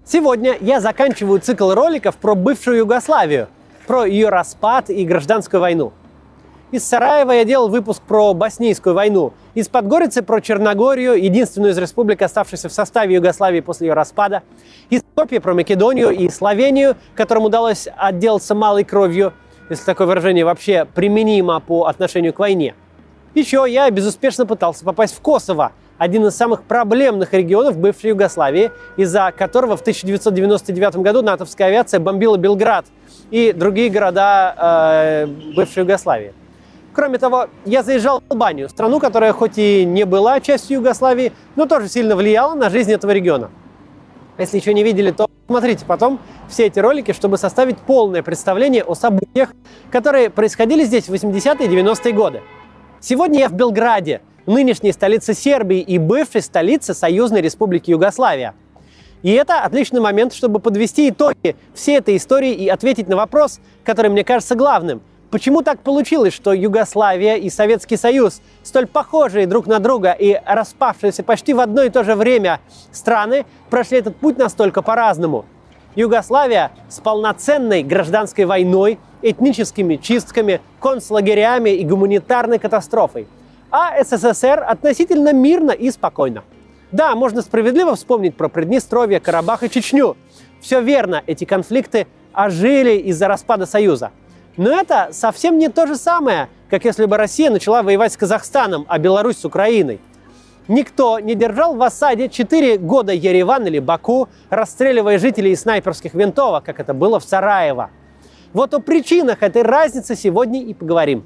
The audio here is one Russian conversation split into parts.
Сегодня я заканчиваю цикл роликов про бывшую Югославию, про ее распад и гражданскую войну. Из Сараева я делал выпуск про Боснийскую войну, из Подгорицы про Черногорию, единственную из республик, оставшуюся в составе Югославии после ее распада, из Скопья про Македонию и Словению, которым удалось отделаться малой кровью, если такое выражение вообще применимо по отношению к войне. Еще я безуспешно пытался попасть в Косово, один из самых проблемных регионов бывшей Югославии, из-за которого в 1999 году натовская авиация бомбила Белград и другие города бывшей Югославии. Кроме того, я заезжал в Албанию, страну, которая хоть и не была частью Югославии, но тоже сильно влияла на жизнь этого региона. Если еще не видели, то смотрите потом все эти ролики, чтобы составить полное представление о событиях, которые происходили здесь в 80-е и 90-е годы. Сегодня я в Белграде, нынешней столице Сербии и бывшей столице Союзной Республики Югославия. И это отличный момент, чтобы подвести итоги всей этой истории и ответить на вопрос, который мне кажется главным. Почему так получилось, что Югославия и Советский Союз, столь похожие друг на друга и распавшиеся почти в одно и то же время страны, прошли этот путь настолько по-разному? Югославия с полноценной гражданской войной, этническими чистками, концлагерями и гуманитарной катастрофой. А СССР относительно мирно и спокойно. Да, можно справедливо вспомнить про Приднестровье, Карабах и Чечню. Все верно, эти конфликты ожили из-за распада Союза. Но это совсем не то же самое, как если бы Россия начала воевать с Казахстаном, а Беларусь с Украиной. Никто не держал в осаде 4 года Ереван или Баку, расстреливая жителей из снайперских винтовок, как это было в Сараево. Вот о причинах этой разницы сегодня и поговорим.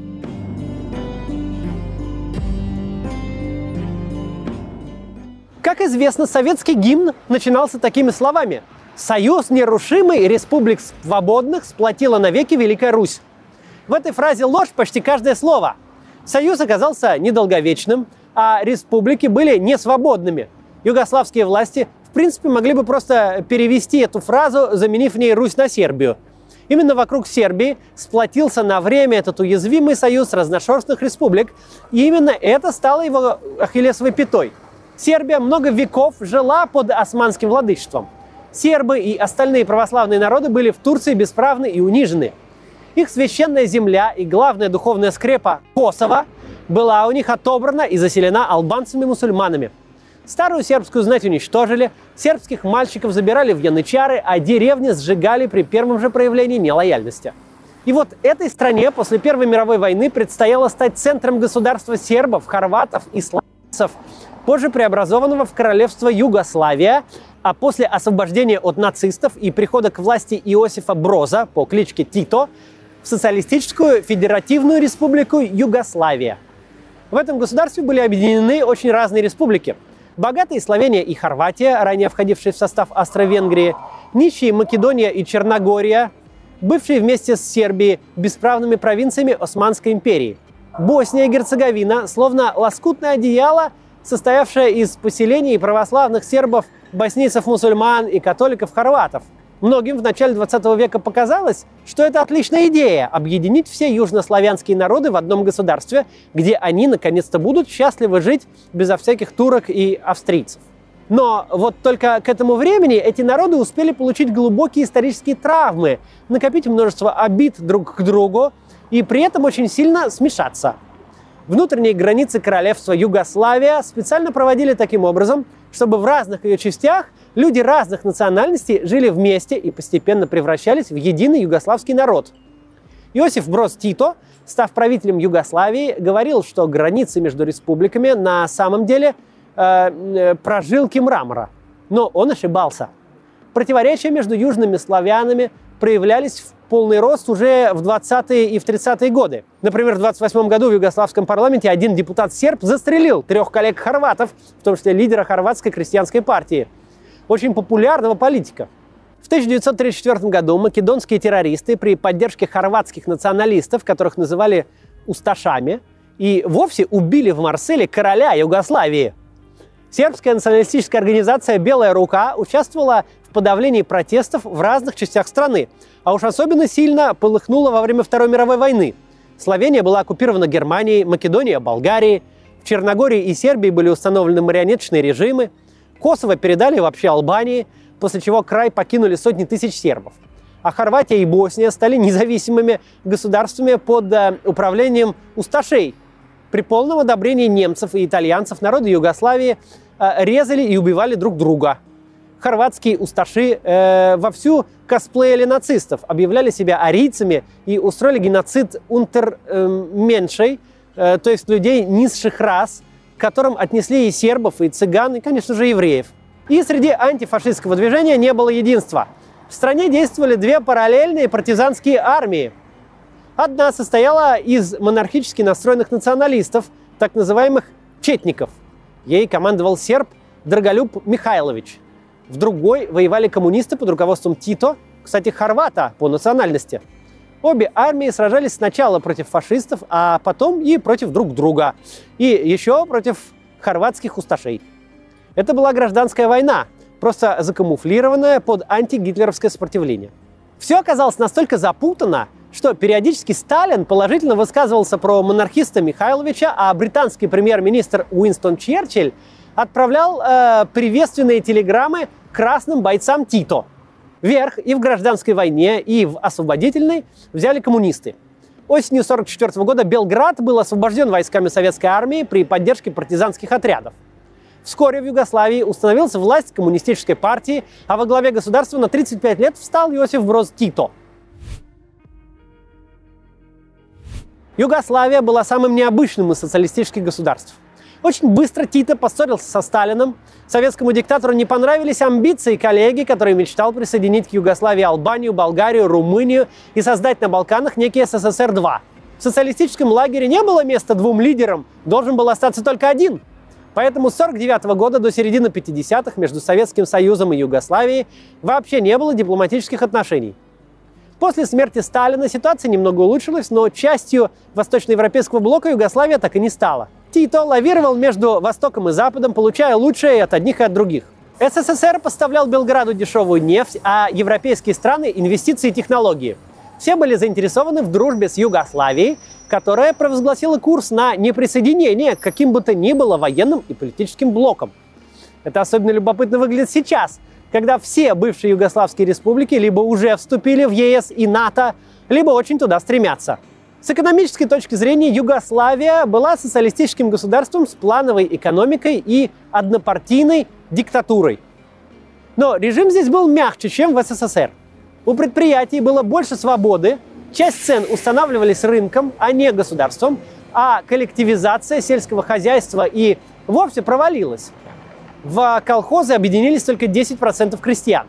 Как известно, советский гимн начинался такими словами: «Союз нерушимый республик свободных сплотила навеки Великая Русь». В этой фразе ложь почти каждое слово. Союз оказался недолговечным, а республики были несвободными. Югославские власти, в принципе, могли бы просто перевести эту фразу, заменив в ней Русь на Сербию. Именно вокруг Сербии сплотился на время этот уязвимый союз разношерстных республик, и именно это стало его ахиллесовой пятой. Сербия много веков жила под османским владычеством. Сербы и остальные православные народы были в Турции бесправны и унижены. Их священная земля и главная духовная скрепа Косово была у них отобрана и заселена албанцами-мусульманами. Старую сербскую знать уничтожили, сербских мальчиков забирали в янычары, а деревни сжигали при первом же проявлении нелояльности. И вот этой стране после Первой мировой войны предстояло стать центром государства сербов, хорватов и словенцев, позже преобразованного в королевство Югославия, а после освобождения от нацистов и прихода к власти Иосифа Броза по кличке Тито в социалистическую федеративную республику Югославия. В этом государстве были объединены очень разные республики. Богатые Словения и Хорватия, ранее входившие в состав Австро-Венгрии, нищие Македония и Черногория, бывшие вместе с Сербией бесправными провинциями Османской империи. Босния и Герцеговина, словно лоскутное одеяло, состоявшее из поселений православных сербов, боснийцев-мусульман и католиков-хорватов. Многим в начале 20 века показалось, что это отличная идея – объединить все южнославянские народы в одном государстве, где они наконец-то будут счастливо жить безо всяких турок и австрийцев. Но вот только к этому времени эти народы успели получить глубокие исторические травмы, накопить множество обид друг к другу и при этом очень сильно смешаться. Внутренние границы королевства Югославия специально проводили таким образом, чтобы в разных ее частях люди разных национальностей жили вместе и постепенно превращались в единый югославский народ. Иосиф Броз Тито, став правителем Югославии, говорил, что границы между республиками на самом деле прожилки мрамора. Но он ошибался. Противоречия между южными славянами проявлялись в полный рост уже в 20-е и в 30-е годы. Например, в 28 году в югославском парламенте один депутат-серб застрелил 3 коллег-хорватов, в том числе лидера хорватской крестьянской партии, очень популярного политика. В 1934 году македонские террористы при поддержке хорватских националистов, которых называли усташами, и вовсе убили в Марселе короля Югославии. Сербская националистическая организация «Белая рука» участвовала в подавлении протестов в разных частях страны, а уж особенно сильно полыхнула во время Второй мировой войны. Словения была оккупирована Германией, Македония – Болгарией, в Черногории и Сербии были установлены марионеточные режимы, Косово передали вообще Албании, после чего край покинули сотни тысяч сербов. А Хорватия и Босния стали независимыми государствами под управлением усташей. При полном одобрении немцев и итальянцев народы Югославии резали и убивали друг друга. Хорватские усташи вовсю косплеили нацистов, объявляли себя арийцами и устроили геноцид унтерменшей, то есть людей низших рас, к которым отнесли и сербов, и цыган, и, конечно же, евреев. И среди антифашистского движения не было единства. В стране действовали две параллельные партизанские армии. Одна состояла из монархически настроенных националистов, так называемых четников. Ей командовал серб Драголюб Михайлович. В другой воевали коммунисты под руководством Тито, кстати, хорвата по национальности. Обе армии сражались сначала против фашистов, а потом и против друг друга. И еще против хорватских усташей. Это была гражданская война, просто закамуфлированная под антигитлеровское сопротивление. Все оказалось настолько запутанно, что периодически Сталин положительно высказывался про монархиста Михайловича, а британский премьер-министр Уинстон Черчилль отправлял приветственные телеграммы красным бойцам Тито. Верх и в гражданской войне, и в освободительной взяли коммунисты. Осенью 1944 года Белград был освобожден войсками советской армии при поддержке партизанских отрядов. Вскоре в Югославии установилась власть коммунистической партии, а во главе государства на 35 лет встал Йосиф Броз Тито. Югославия была самым необычным из социалистических государств. Очень быстро Тито поссорился со Сталиным. Советскому диктатору не понравились амбиции коллеги, который мечтал присоединить к Югославии Албанию, Болгарию, Румынию и создать на Балканах некий СССР-2. В социалистическом лагере не было места двум лидерам, должен был остаться только один. Поэтому с 1949 года до середины 50-х между Советским Союзом и Югославией вообще не было дипломатических отношений. После смерти Сталина ситуация немного улучшилась, но частью восточноевропейского блока Югославия так и не стала. Тито лавировал между Востоком и Западом, получая лучшее от одних и от других. СССР поставлял Белграду дешевую нефть, а европейские страны – инвестиции и технологии. Все были заинтересованы в дружбе с Югославией, которая провозгласила курс на неприсоединение к каким бы то ни было военным и политическим блокам. Это особенно любопытно выглядит сейчас, когда все бывшие югославские республики либо уже вступили в ЕС и НАТО, либо очень туда стремятся. С экономической точки зрения Югославия была социалистическим государством с плановой экономикой и однопартийной диктатурой. Но режим здесь был мягче, чем в СССР. У предприятий было больше свободы, часть цен устанавливались рынком, а не государством, а коллективизация сельского хозяйства и вовсе провалилась. В колхозы объединились только 10% крестьян.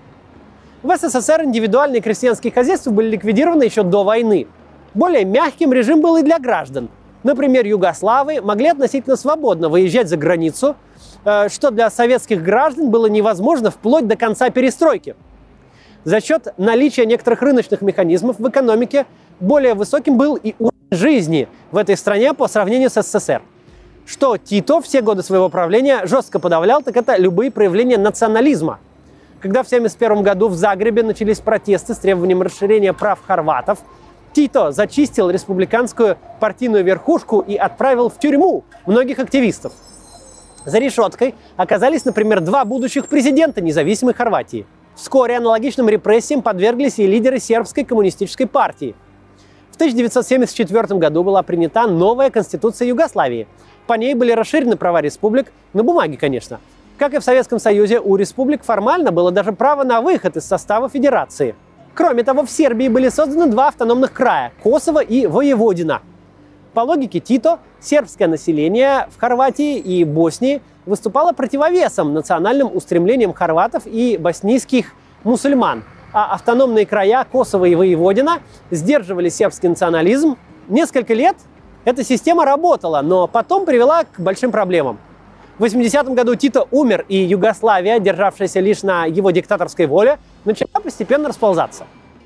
В СССР индивидуальные крестьянские хозяйства были ликвидированы еще до войны. Более мягким режим был и для граждан. Например, югославы могли относительно свободно выезжать за границу, что для советских граждан было невозможно вплоть до конца перестройки. За счет наличия некоторых рыночных механизмов в экономике более высоким был и уровень жизни в этой стране по сравнению с СССР. Что Тито все годы своего правления жестко подавлял, так это любые проявления национализма. Когда в 1971 году в Загребе начались протесты с требованием расширения прав хорватов, Тито зачистил республиканскую партийную верхушку и отправил в тюрьму многих активистов. За решеткой оказались, например, два будущих президента независимой Хорватии. Вскоре аналогичным репрессиям подверглись и лидеры сербской коммунистической партии. В 1974 году была принята новая конституция Югославии. По ней были расширены права республик, на бумаге, конечно. Как и в Советском Союзе, у республик формально было даже право на выход из состава федерации. Кроме того, в Сербии были созданы два автономных края – Косово и Воеводина. По логике Тито, сербское население в Хорватии и Боснии выступало противовесом национальным устремлениям хорватов и боснийских мусульман, а автономные края Косово и Воеводина сдерживали сербский национализм. Несколько лет эта система работала, но потом привела к большим проблемам. В 80-м году Тито умер, и Югославия, державшаяся лишь на его диктаторской воле, начала постепенно расползаться.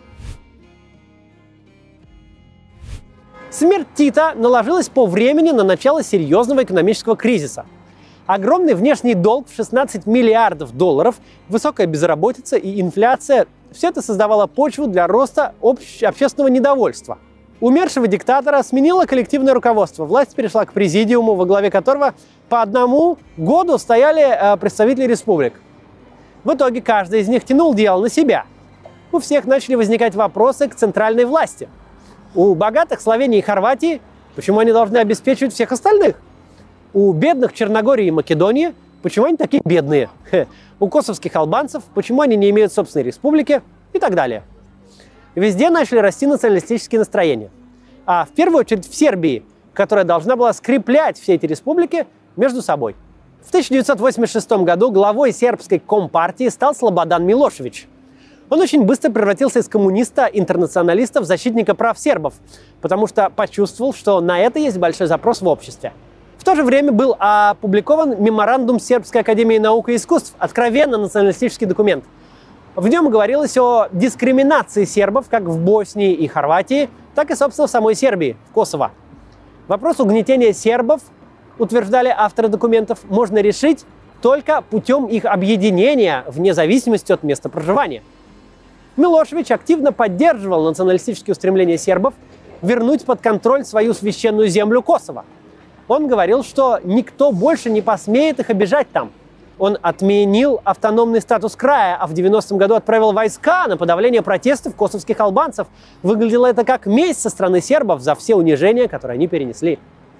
Смерть Тита наложилась по времени на начало серьезного экономического кризиса. Огромный внешний долг в 16 миллиардов долларов, высокая безработица и инфляция – все это создавало почву для роста общественного недовольства. Умершего диктатора сменило коллективное руководство. Власть перешла к президиуму, во главе которого по одному году стояли представители республик. В итоге каждый из них тянул дело на себя. У всех начали возникать вопросы к центральной власти. У богатых Словении и Хорватии, почему они должны обеспечивать всех остальных? У бедных Черногории и Македонии, почему они такие бедные? У косовских албанцев, почему они не имеют собственной республики? И так далее. Везде начали расти националистические настроения. А в первую очередь в Сербии, которая должна была скреплять все эти республики между собой. В 1986 году главой сербской компартии стал Слободан Милошевич. Он очень быстро превратился из коммуниста-интернационалиста в защитника прав сербов, потому что почувствовал, что на это есть большой запрос в обществе. В то же время был опубликован меморандум Сербской академии наук и искусств, откровенно националистический документ. В нем говорилось о дискриминации сербов как в Боснии и Хорватии, так и, собственно, в самой Сербии, в Косово. Вопрос угнетения сербов, утверждали авторы документов, можно решить только путем их объединения вне зависимости от места проживания. Милошевич активно поддерживал националистические устремления сербов вернуть под контроль свою священную землю Косово. Он говорил, что никто больше не посмеет их обижать там. Он отменил автономный статус края, а в 90-м году отправил войска на подавление протестов косовских албанцев. Выглядело это как месть со стороны сербов за все унижения, которые они перенесли.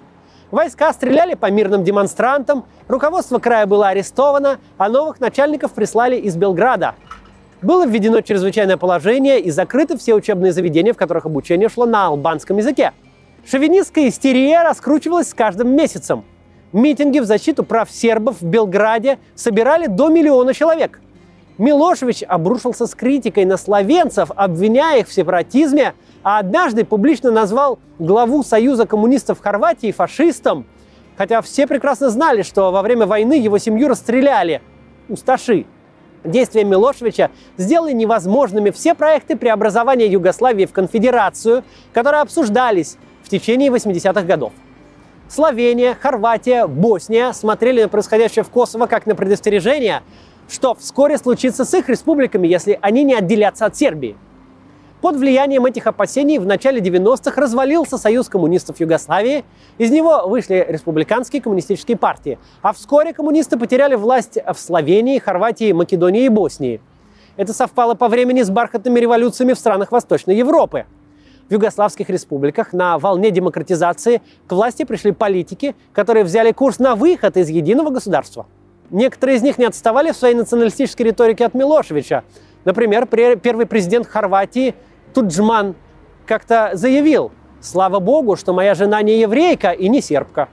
Войска стреляли по мирным демонстрантам, руководство края было арестовано, а новых начальников прислали из Белграда. Было введено чрезвычайное положение и закрыты все учебные заведения, в которых обучение шло на албанском языке. Шовинистская истерия раскручивалась с каждым месяцем. Митинги в защиту прав сербов в Белграде собирали до 1 миллиона человек. Милошевич обрушился с критикой на словенцев, обвиняя их в сепаратизме, а однажды публично назвал главу Союза коммунистов Хорватии фашистом, хотя все прекрасно знали, что во время войны его семью расстреляли. Усташи. Действия Милошевича сделали невозможными все проекты преобразования Югославии в конфедерацию, которые обсуждались в течение 80-х годов. Словения, Хорватия, Босния смотрели на происходящее в Косово как на предостережение, что вскоре случится с их республиками, если они не отделятся от Сербии. Под влиянием этих опасений в начале 90-х развалился Союз коммунистов Югославии, из него вышли республиканские коммунистические партии, а вскоре коммунисты потеряли власть в Словении, Хорватии, Македонии и Боснии. Это совпало по времени с бархатными революциями в странах Восточной Европы. В югославских республиках на волне демократизации к власти пришли политики, которые взяли курс на выход из единого государства. Некоторые из них не отставали в своей националистической риторике от Милошевича. Например, первый президент Хорватии Туджман как-то заявил: «Слава Богу, что моя жена не еврейка и не сербка».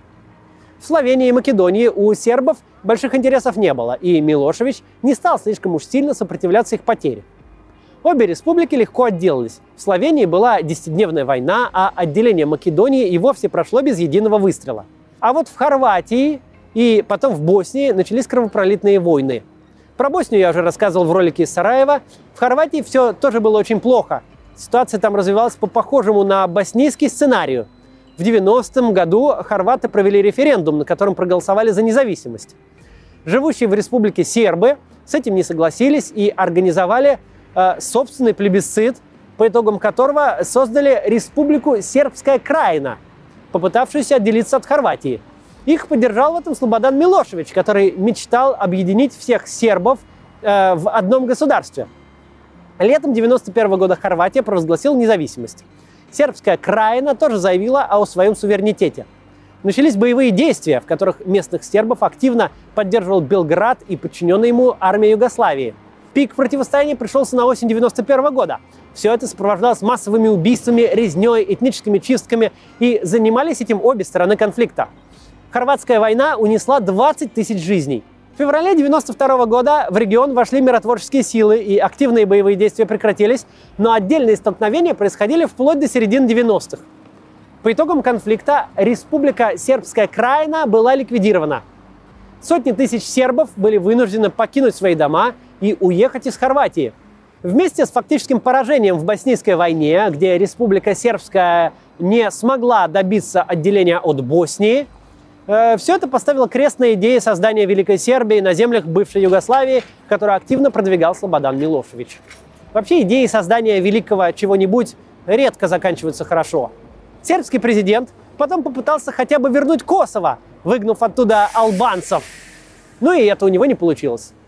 В Словении и Македонии у сербов больших интересов не было, и Милошевич не стал слишком уж сильно сопротивляться их потере. Обе республики легко отделались. В Словении была 10-дневная война, а отделение Македонии и вовсе прошло без единого выстрела. А вот в Хорватии и потом в Боснии начались кровопролитные войны. Про Боснию я уже рассказывал в ролике из Сараева. В Хорватии все тоже было очень плохо. Ситуация там развивалась по похожему на боснийский сценарию. В 90-м году хорваты провели референдум, на котором проголосовали за независимость. Живущие в республике сербы с этим не согласились и организовали собственный плебисцит, по итогам которого создали республику Сербская Краина, попытавшуюся отделиться от Хорватии. Их поддержал в этом Слободан Милошевич, который мечтал объединить всех сербов в одном государстве. Летом 1991 года Хорватия провозгласила независимость. Сербская Краина тоже заявила о своем суверенитете. Начались боевые действия, в которых местных сербов активно поддерживал Белград и подчиненная ему армия Югославии. Пик противостояния пришелся на осень 1991 года. Все это сопровождалось массовыми убийствами, резней, этническими чистками, и занимались этим обе стороны конфликта. Хорватская война унесла 20 тысяч жизней. В феврале 1992 года в регион вошли миротворческие силы, и активные боевые действия прекратились, но отдельные столкновения происходили вплоть до середины 90-х. По итогам конфликта Республика Сербская Краина была ликвидирована. Сотни тысяч сербов были вынуждены покинуть свои дома и уехать из Хорватии. Вместе с фактическим поражением в Боснийской войне, где Республика Сербская не смогла добиться отделения от Боснии, все это поставило крест на идее создания Великой Сербии на землях бывшей Югославии, которую активно продвигал Слободан Милошевич. Вообще идеи создания великого чего-нибудь редко заканчиваются хорошо. Сербский президент потом попытался хотя бы вернуть Косово, выгнав оттуда албанцев. Ну и это у него не получилось.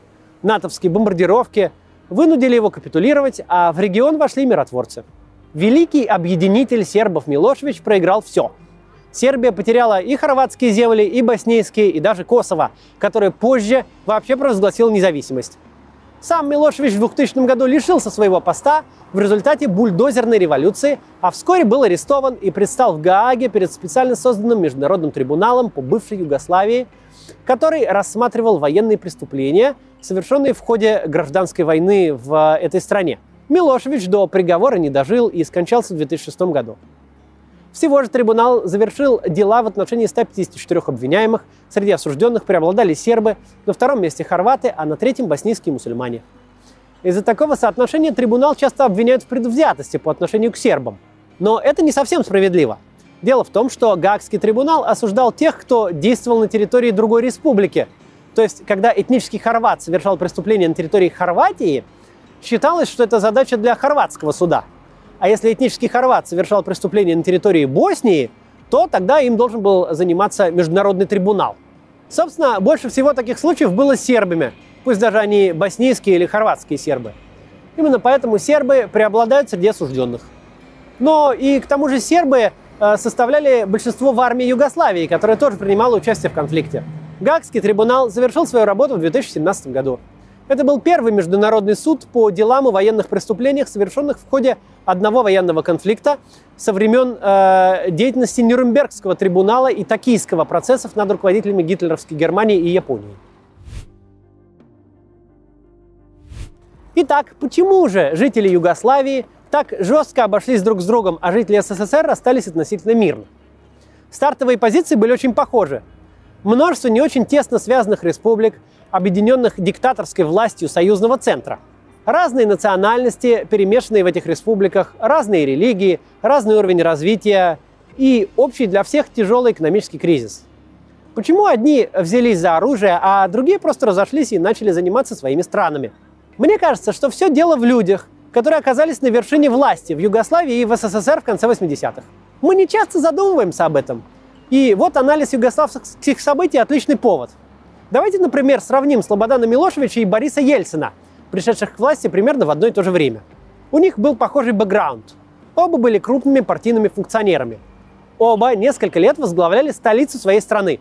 натовские бомбардировки вынудили его капитулировать, а в регион вошли миротворцы. Великий объединитель сербов Милошевич проиграл все. Сербия потеряла и хорватские земли, и боснийские, и даже Косово, которое позже вообще провозгласило независимость. Сам Милошевич в 2000 году лишился своего поста в результате бульдозерной революции, а вскоре был арестован и предстал в Гааге перед специально созданным международным трибуналом по бывшей Югославии, который рассматривал военные преступления, совершенные в ходе гражданской войны в этой стране. Милошевич до приговора не дожил и скончался в 2006 году. Всего же трибунал завершил дела в отношении 154 обвиняемых. Среди осужденных преобладали сербы, на втором месте хорваты, а на третьем боснийские мусульмане. Из-за такого соотношения трибунал часто обвиняют в предвзятости по отношению к сербам. Но это не совсем справедливо. Дело в том, что Гаагский трибунал осуждал тех, кто действовал на территории другой республики. То есть, когда этнический хорват совершал преступление на территории Хорватии, считалось, что это задача для хорватского суда. А если этнический хорват совершал преступление на территории Боснии, то тогда им должен был заниматься международный трибунал. Собственно, больше всего таких случаев было с сербами, пусть даже они боснийские или хорватские сербы. Именно поэтому сербы преобладают среди осужденных. Но и к тому же сербы составляли большинство в армии Югославии, которая тоже принимала участие в конфликте. Гаагский трибунал завершил свою работу в 2017 году. Это был первый международный суд по делам о военных преступлениях, совершенных в ходе одного военного конфликта со времен деятельности Нюрнбергского трибунала и Токийского процессов над руководителями гитлеровской Германии и Японии. Итак, почему же жители Югославии так жестко обошлись друг с другом, а жители СССР расстались относительно мирно? Стартовые позиции были очень похожи. Множество не очень тесно связанных республик, объединенных диктаторской властью союзного центра. Разные национальности, перемешанные в этих республиках, разные религии, разный уровень развития и общий для всех тяжелый экономический кризис. Почему одни взялись за оружие, а другие просто разошлись и начали заниматься своими странами? Мне кажется, что все дело в людях, которые оказались на вершине власти в Югославии и в СССР в конце 80-х. Мы не часто задумываемся об этом. И вот анализ югославских событий – отличный повод. Давайте, например, сравним Слободана Милошевича и Бориса Ельцина, пришедших к власти примерно в одно и то же время. У них был похожий бэкграунд. Оба были крупными партийными функционерами. Оба несколько лет возглавляли столицу своей страны.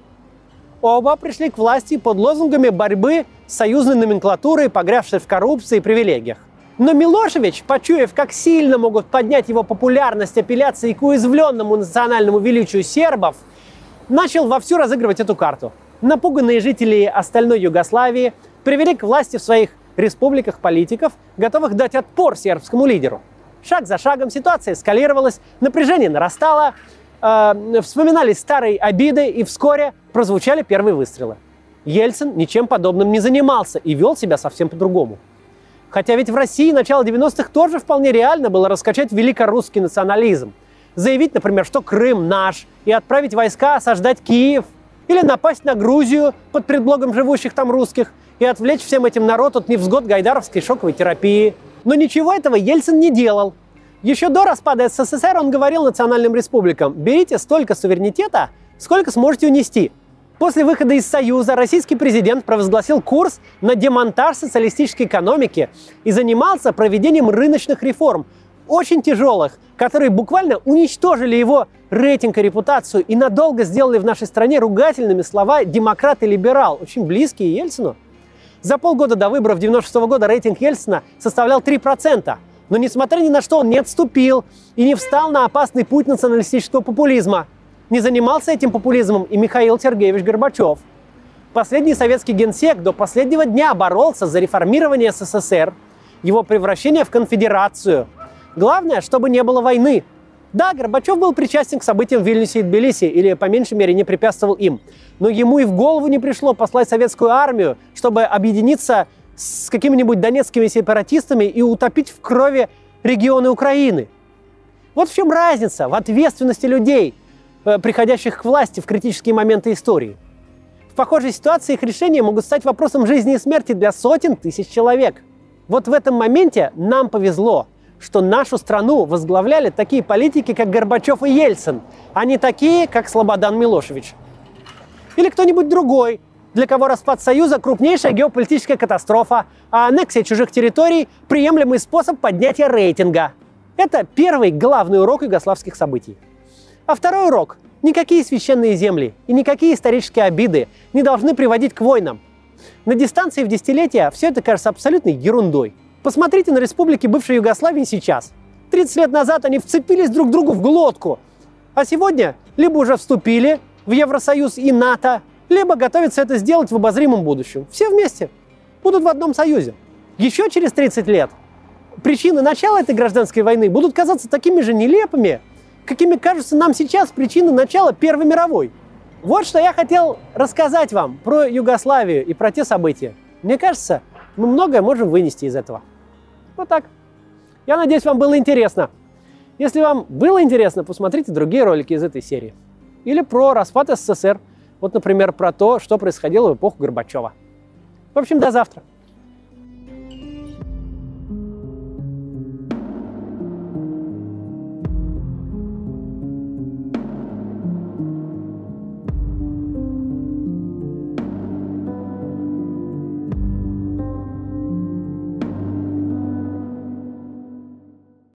Оба пришли к власти под лозунгами борьбы с союзной номенклатурой, погрязшей в коррупции и привилегиях. Но Милошевич, почуяв, как сильно могут поднять его популярность апелляции к уязвленному национальному величию сербов, начал вовсю разыгрывать эту карту. Напуганные жители остальной Югославии привели к власти в своих республиках политиков, готовых дать отпор сербскому лидеру. Шаг за шагом ситуация эскалировалась, напряжение нарастало, вспоминались старые обиды, и вскоре прозвучали первые выстрелы. Ельцин ничем подобным не занимался и вел себя совсем по-другому. Хотя ведь в России начала 90-х тоже вполне реально было раскачать великорусский национализм. Заявить, например, что Крым наш, и отправить войска осаждать Киев, или напасть на Грузию под предлогом живущих там русских и отвлечь всем этим народ от невзгод гайдаровской шоковой терапии. Но ничего этого Ельцин не делал. Еще до распада СССР он говорил национальным республикам: берите столько суверенитета, сколько сможете унести. После выхода из Союза российский президент провозгласил курс на демонтаж социалистической экономики и занимался проведением рыночных реформ, очень тяжелых, которые буквально уничтожили его рейтинг и репутацию и надолго сделали в нашей стране ругательными слова «демократ» и «либерал», очень близкие Ельцину. За полгода до выборов 1996 года рейтинг Ельцина составлял 3%. Но несмотря ни на что он не отступил и не встал на опасный путь националистического популизма. Не занимался этим популизмом и Михаил Сергеевич Горбачев. Последний советский генсек до последнего дня боролся за реформирование СССР, его превращение в конфедерацию. Главное, чтобы не было войны. Да, Горбачев был причастен к событиям в Вильнюсе и Тбилиси, или, по меньшей мере, не препятствовал им. Но ему и в голову не пришло послать советскую армию, чтобы объединиться с какими-нибудь донецкими сепаратистами и утопить в крови регионы Украины. Вот в чем разница в ответственности людей, приходящих к власти в критические моменты истории. В похожей ситуации их решения могут стать вопросом жизни и смерти для сотен тысяч человек. Вот в этом моменте нам повезло, что нашу страну возглавляли такие политики, как Горбачев и Ельцин, а не такие, как Слободан Милошевич. Или кто-нибудь другой, для кого распад Союза – крупнейшая геополитическая катастрофа, а аннексия чужих территорий – приемлемый способ поднятия рейтинга. Это первый главный урок югославских событий. А второй урок – никакие священные земли и никакие исторические обиды не должны приводить к войнам. На дистанции в десятилетия все это кажется абсолютной ерундой. Посмотрите на республики бывшей Югославии сейчас. 30 лет назад они вцепились друг другу в глотку, а сегодня либо уже вступили в Евросоюз и НАТО, либо готовятся это сделать в обозримом будущем. Все вместе будут в одном союзе. Еще через 30 лет причины начала этой гражданской войны будут казаться такими же нелепыми, какими кажутся нам сейчас причины начала Первой мировой. Вот что я хотел рассказать вам про Югославию и про те события. Мне кажется, мы многое можем вынести из этого. Вот так. Я надеюсь, вам было интересно. Если вам было интересно, посмотрите другие ролики из этой серии. Или про распад СССР. Вот, например, про то, что происходило в эпоху Горбачева. В общем, до завтра.